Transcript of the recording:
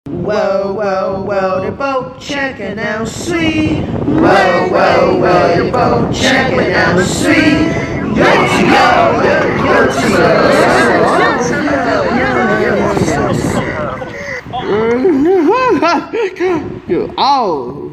Whoa, whoa, whoa, they're both checking out sweet. Whoa, whoa, whoa, they're both checking out sweet. Yotowhooh.